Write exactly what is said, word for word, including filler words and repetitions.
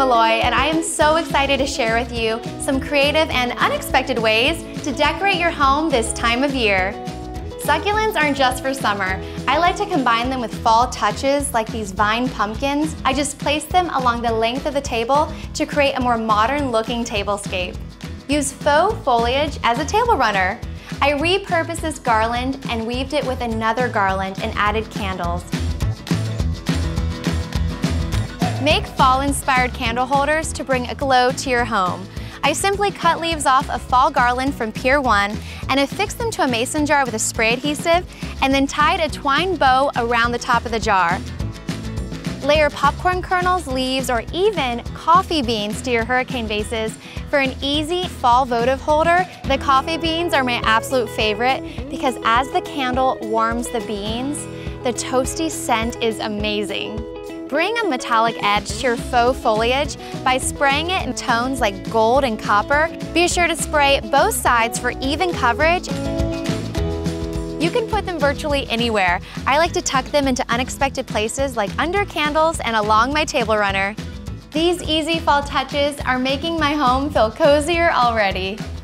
Milloy, and I am so excited to share with you some creative and unexpected ways to decorate your home this time of year. Succulents aren't just for summer. I like to combine them with fall touches like these vine pumpkins. I just place them along the length of the table to create a more modern looking tablescape. Use faux foliage as a table runner. I repurposed this garland and weaved it with another garland and added candles. Make fall-inspired candle holders to bring a glow to your home. I simply cut leaves off a fall garland from Pier one and affixed them to a mason jar with a spray adhesive and then tied a twine bow around the top of the jar. Layer popcorn kernels, leaves, or even coffee beans to your hurricane vases for an easy fall votive holder. The coffee beans are my absolute favorite because as the candle warms the beans, the toasty scent is amazing. Bring a metallic edge to your faux foliage by spraying it in tones like gold and copper. Be sure to spray both sides for even coverage. You can put them virtually anywhere. I like to tuck them into unexpected places like under candles and along my table runner. These easy fall touches are making my home feel cozier already.